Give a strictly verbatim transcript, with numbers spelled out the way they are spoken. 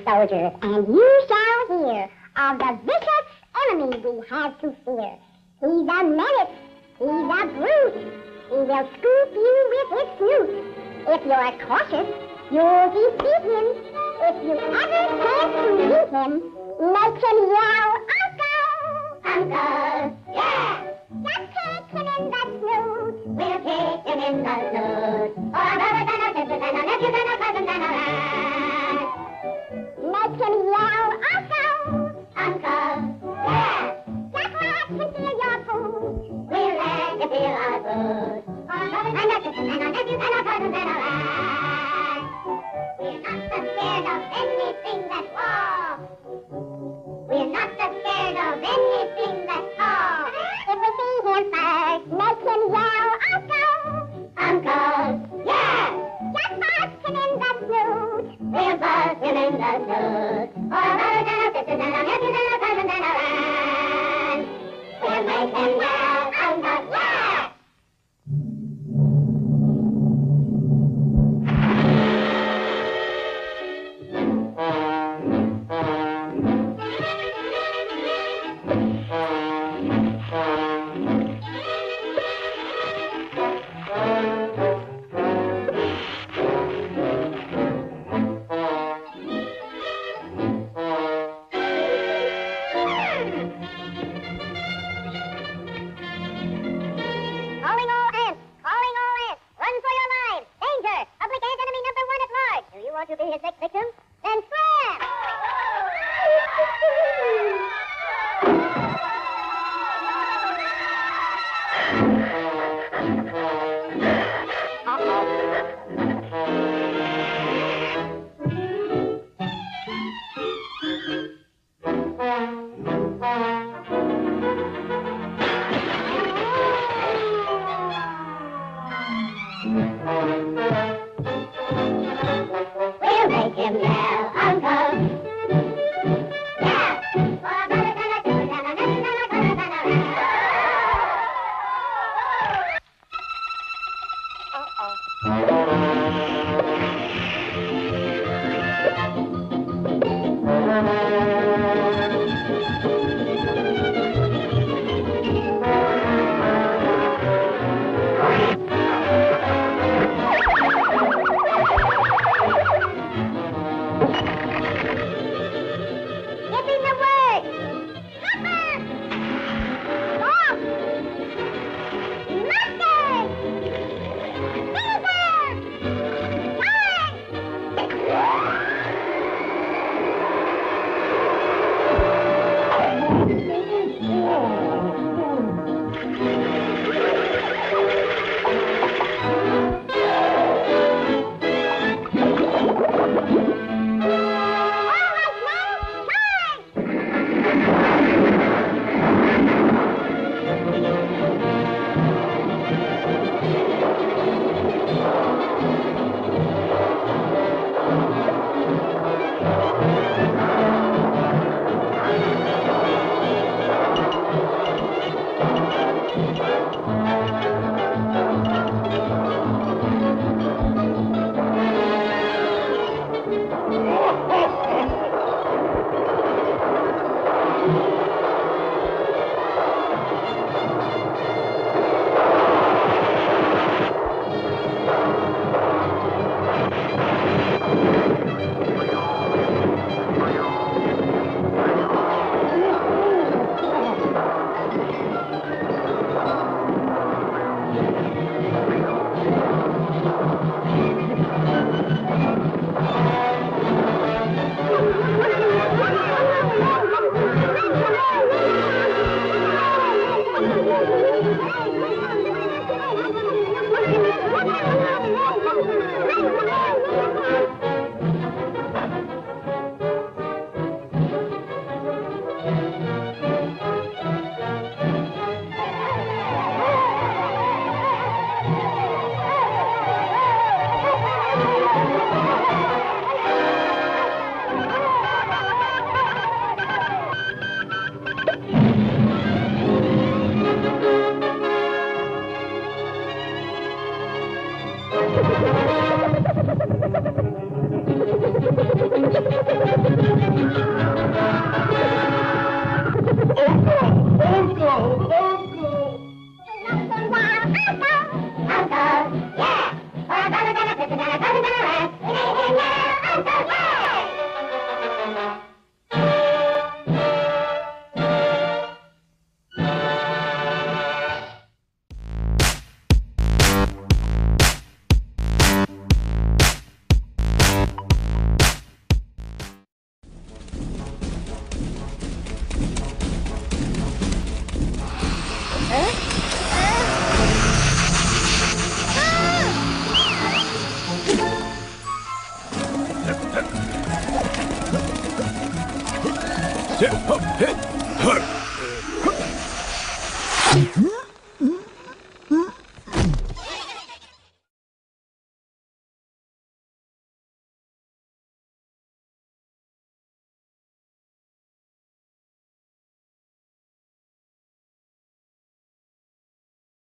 soldiers, and you shall hear of the vicious enemy we have to fear. He's a menace. He's a brute. He will scoop you with his snoot. If you're cautious, you'll defeat him. If you ever chance to meet him, make him yell, Uncle! Uncle! Yeah! Just take him in the snoot. We'll take him in the snoot. For a brother and a sister and a nephew and a cousin and a lad. Make him yell, Uncle! Uncle! Yeah! Just let him feel your food. We'll let him feel our food. For a brother and a sister and a nephew and a cousin and a lad. We're not so scared of anything that's raw. We're not so scared of anything that's raw. If we see him first, make him yell, Uncle! Uncle! Yeah! Just bust him in the snoot. We'll bust him in the snoot. For a brother and a sister and a nephew and a cousin and a lad. We'll make him yell, Uncle! Yeah! To be his next victim, then slam! We'll make him yell, Uncle! Yeah! For a brother and a sister and a nephew and a cousin and a lad. Thank you. Sit up, hit, hurt.